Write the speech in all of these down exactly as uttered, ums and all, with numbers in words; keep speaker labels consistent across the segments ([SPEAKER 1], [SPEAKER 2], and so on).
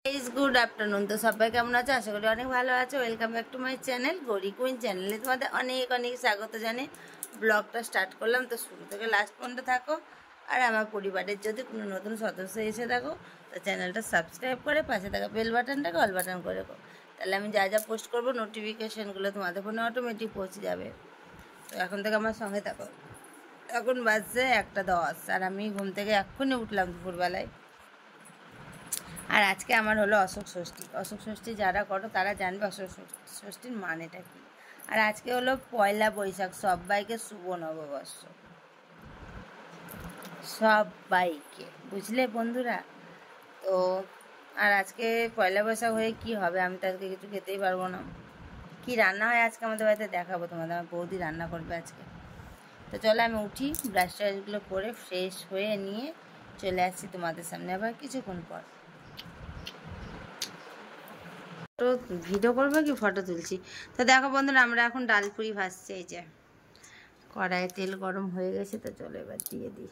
[SPEAKER 1] Is good afternoon. তো সবাই কেমন আছে? আশা করি অনেক ভালো আছে। Welcome back to my channel Gouri Queen চ্যানেলে তোমাদের অনেক অনেক স্বাগত জানিয়ে ব্লগটা স্টার্ট করলাম। তো শুরু থেকে লাস্ট পর্যন্ত থাকো। আর আমার পরিবারের যদি কোনো নতুন সদস্য এসে থাকো তো চ্যানেলটা সাবস্ক্রাইব করে পাশে থাকা বেল বাটনটাকে অল বাটন করে রাখো, তাহলে আমি যা যা পোস্ট করবো নোটিফিকেশানগুলো তোমাদের ফোনে অটোমেটিক পৌঁছে যাবে। তো এখন থেকে আমার সঙ্গে থাকো। এখন বাজছে একটা দশ আর আমি ঘুম থেকে এক্ষুনি উঠলাম দুপুরবেলায়। আর আজকে আমার হলো অশোক ষষ্ঠী। অশোক ষষ্ঠী যারা করো তারা জানবে অশোক ষষ্ঠীর মানেটা কী। আর আজকে হলো পয়লা বৈশাখ, সবাইকে শুভ নববর্ষ সবাইকে, বুঝলে বন্ধুরা? তো আর আজকে পয়লা বৈশাখ হয়ে কি হবে, আমি তো আজকে কিছু খেতেই পারবো না। কি রান্না হয় আজকে আমাদের বাড়িতে দেখাবো তোমাদের, আমার বৌদি রান্না করবে আজকে। তো চলো আমি উঠি, ব্রাশ ট্রাশগুলো করে ফ্রেশ হয়ে নিয়ে চলে আসছি তোমাদের সামনে আবার কিছুক্ষণ পর। তো ভিডিও করবো কি ফটো তুলছি। তো দেখো বন্ধুরা, আমরা এখন ডালপুরি ভাজছি। এই যে কড়াইয়ে তেল গরম হয়ে গেছে, তো চলো এবার দিয়ে দিই।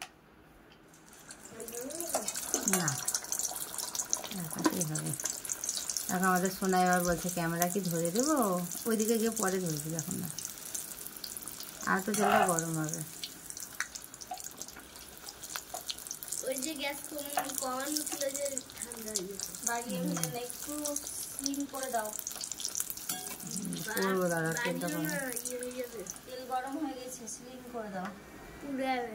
[SPEAKER 1] না দেখাতেই হবে। এখন আমাদের সোনা এবার বলছে ক্যামেরা কি ধরে দেবো, ওইদিকে গিয়ে পরে ধরবি, এখন না, আর তো তেলটা গরম হবে।
[SPEAKER 2] ওই যে গ্যাস কমানো ছিল যে ঠান্ডা হয়ে গেছে, বাড়িয়ে ভেজে একটু স্লিম করে দাও।
[SPEAKER 1] করবো দাদা, তেলটা গরম,
[SPEAKER 2] তেল গরম হয়ে গেছে, স্লিম করে দাও, পুড়ে যাবে।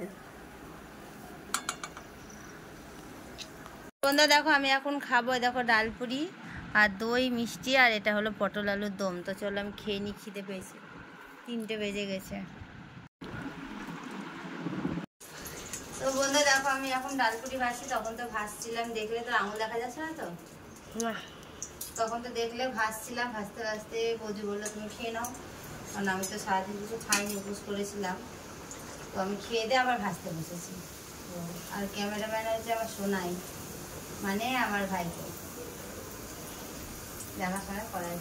[SPEAKER 1] বন্ধুরা দেখো আমি এখন খাবো, দেখো ডালপুরি আর দই মিষ্টি, আর এটা হলো পটল আলুর দম। তো চলো আমি খেয়ে নিই, খিদে পেয়েছি, তিনটে বেজে গেছে। তো বন্ধুরা দেখো আমি এখন ডালপুরি ভাজছি, তখন তো ভাজছিলাম, দেখলে তো আঙুল দেখা যাচ্ছে না তো, তখন তো দেখলে ভাজছিলাম, ভাজতে ভাজতে বৌদি বললো তুমি খেয়ে নাও, কারণ আমি তো সারাদিন কিছু খাইনি, উপোস করেছিলাম। তো আমি খেয়ে দিয়ে আবার ভাজতে বসেছি। আর ক্যামেরাম্যান হচ্ছে আমার সোনাই, মানে আমার ভাইকে দেখাশোনা করাই।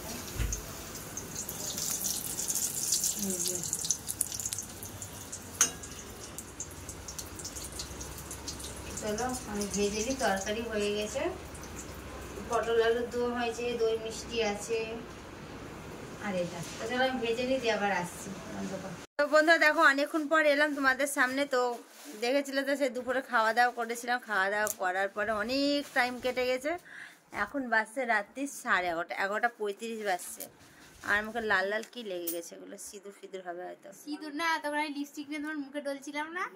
[SPEAKER 1] চলো আমি ভেজে দিই, তরকারি হয়ে গেছে, পটল আলুর দম হয়েছে, দই মিষ্টি আছে, আর এটা। তো চলো আমি ভেজে নিই, দিয়ে আবার আসছি। তো বন্ধুরা দেখো অনেকক্ষণ পর এলাম তোমাদের সামনে। তো দেখেছিল তো সে দুপুরে খাওয়া দাওয়া করেছিলাম, খাওয়া দাওয়া করার পরে অনেক টাইম কেটে গেছে। এখন বাজছে রাত্রি সাড়ে এগারোটা, এগারোটা পঁয়ত্রিশ বাজছে। আর আমাকে লাল লাল কি লেগে গেছে, এগুলো সিঁদুর ফিঁদুর হবে হয়তো।
[SPEAKER 2] সিঁদুর না, তখন আমি লিপস্টিক নিয়ে তোমার মুখে ডলছিলাম না।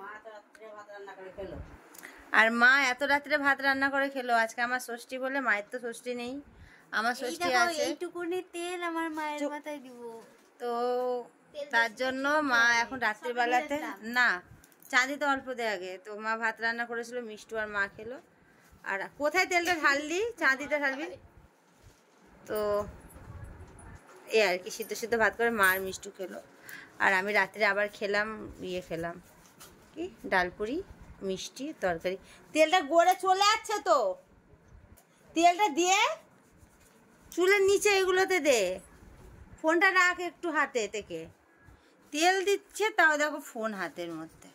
[SPEAKER 1] আর মা এত রাত্রে ভাত রান্না করে খেলো। আজকে আমার ষষ্ঠী বলে, মায়ের তো ষষ্ঠী নেই, আমার ষষ্ঠী আছে।
[SPEAKER 2] এইটুকুনি তেল আমার মায়ের মাথায় দিব,
[SPEAKER 1] তো তার জন্য মা এখন রাত্রিবেলাতে না, চাঁদি তো অল্প দেয় আগে, তো মা ভাত রান্না করেছিল, মিষ্টি আর মা খেলো। আর কোথায় তেলটা ঢাললি, চাঁদিটা ঢালবি। তো এই আর কি, সিদ্ধ সিদ্ধ ভাত করে মা আর মিষ্টি খেলো। আর আমি রাত্রে আবার খেলাম, ইয়ে খেলাম কি, ডালপুরি মিষ্টি তরকারি। তেলটা গড়ে চলে যাচ্ছে তো, তেলটা দিয়ে চুলের নিচে এগুলোতে দে, ফোনটা রাখ একটু হাতে থেকে, তেল দিচ্ছে তাও দেখো ফোন হাতের মধ্যে।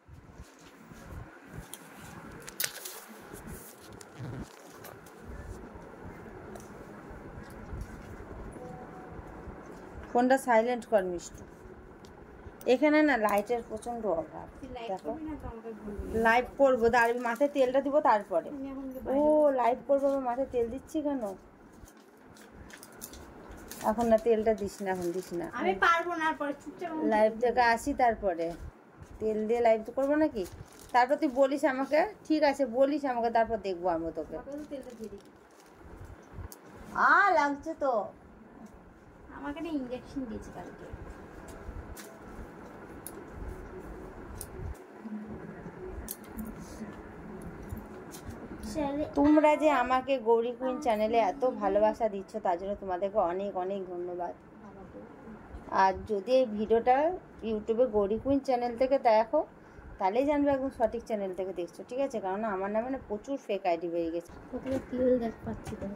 [SPEAKER 1] ফোনটা সাইলেন্ট কর মিষ্টি, এখানে না লাইটের প্রচন্ড অভাব। দেখো লাইভ করবো, দাঁড়িয়ে মাথায় তেলটা দিব তারপরে। ও লাইভ করবো, মাথায় তেল দিচ্ছি কেন এখন? না তেলটা দিস না, এখন দিস না,
[SPEAKER 2] আমি পারবো না, পরে চুপচাপ
[SPEAKER 1] লাইভ থেকে আসি তারপরে তেল দিয়ে লাইভ তো করবো নাকি। তারপর তুই বলিস আমাকে, ঠিক আছে বলিস আমাকে, তারপর দেখবো আমি তোকে। আ লাগছে তো,
[SPEAKER 2] আমাকে না ইনজেকশন দিয়েছে কালকে।
[SPEAKER 1] তোমরা যে আমাকে গৌরী কুইন চ্যানেলে এত ভালোবাসা দিচ্ছ, তার জন্য তোমাদেরকে অনেক অনেক ধন্যবাদ। আর যদি এই ভিডিওটা ইউটিউবে গৌরী কুইন চ্যানেল থেকে দেখো, তাহলেই জানবে একদম সঠিক চ্যানেল থেকে দেখছো, ঠিক আছে? কারণ আমার নামে না প্রচুর ফেক আইডি বেরিয়ে গেছে।
[SPEAKER 2] কোথায় তেল দেখ পাচ্ছি তো,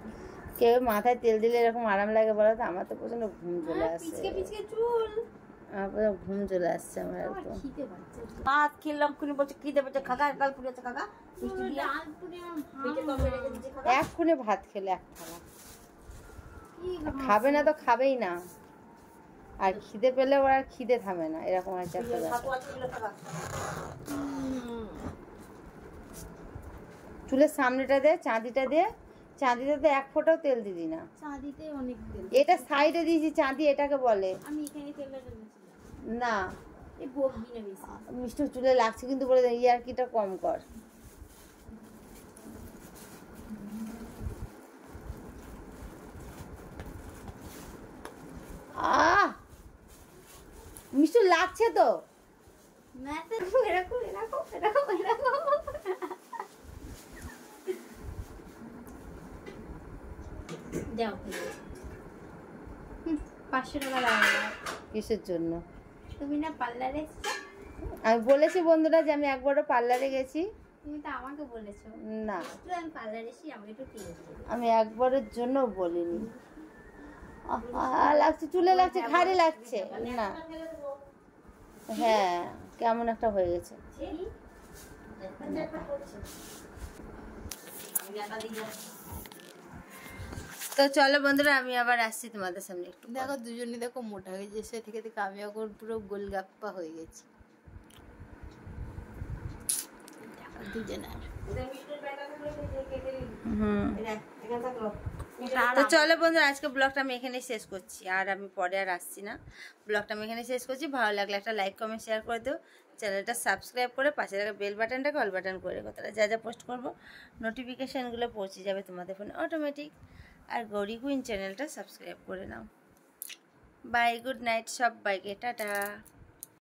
[SPEAKER 1] কেউ মাথায় তেল দিলে এরকম আরাম লাগে বলো তো? আমার তো প্রচন্ড ঘুম চলে আসে।
[SPEAKER 2] পিচকে পিচকে চুল,
[SPEAKER 1] আবার ঘুম চলে আসছে আমার একদম।
[SPEAKER 2] খিদে পাচ্ছে।
[SPEAKER 1] ভাত খেলাম খুনি বলছে খিদে পেয়েছে খাগা কাল পুড়েছে খাগা মিষ্টি দিয়ে এক্ষুনি ভাত খেলে এক থালা খাবে না তো খাবেই না আর খিদে পেলে ওর আর খিদে থামে না এরকম একটা চুলের সামনেটা দে চাঁদিটা দে চাঁদিটাতে এক ফোঁটাও তেল দিদি না
[SPEAKER 2] চাঁদিতে অনেক তেল
[SPEAKER 1] এটা সাইডে দিয়েছি চাঁদি এটাকে বলে
[SPEAKER 2] আমি এখানে তেলটা ঢেলেছিলাম
[SPEAKER 1] না
[SPEAKER 2] এই বকবি না বেশি
[SPEAKER 1] মিষ্টি চুলে লাগছে কিন্তু বলে ইয়ারকিটা কম কর আহ মিষ্টি লাগছে তো
[SPEAKER 2] না তো এরকম এরকম এরকম এরকম যাও পাঁচশো টাকা লাগবে
[SPEAKER 1] কিসের জন্য
[SPEAKER 2] তুমি না পার্লারে এসছো
[SPEAKER 1] আমি বলেছি বন্ধুরা যে আমি একবারও পার্লারে গেছি
[SPEAKER 2] তুমি তো আমাকে বলেছো
[SPEAKER 1] না
[SPEAKER 2] আমি পার্লারে এসে আমাকে একটু টিপস দেবে
[SPEAKER 1] আমি একবারের জন্য বলিনি আহ, লাগছে চুলে লাগছে ঘাড়ে লাগছে না হ্যাঁ কেমন একটা হয়ে গেছে তো চলো বন্ধুরা আমি আবার আসছি তোমাদের সামনে একটু
[SPEAKER 2] দেখো দুজনে দেখো মোটা হয়ে গেছে থেকে থেকে আমি এখন পুরো গোলগাপ্পা হয়ে গেছি দুজনের
[SPEAKER 1] হুম তো চলো বন্ধুরা আজকে ব্লগটা আমি এখানেই শেষ করছি আর আমি পরে আর আসছি না ব্লগটা আমি এখানে শেষ করছি ভালো লাগলে একটা লাইক কমেন্ট শেয়ার করে দিও চ্যানেলটা সাবস্ক্রাইব করে পাশে থাকা বেল বাটনটাকে অল বাটন করে রেখো তাহলে যা যা পোস্ট করবো নোটিফিকেশানগুলো পৌঁছে যাবে তোমাদের ফোনে অটোমেটিক আর গৌরী কুইন চ্যানেলটা সাবস্ক্রাইব করে নাও বাই গুড নাইট সব বাইকে টাটা।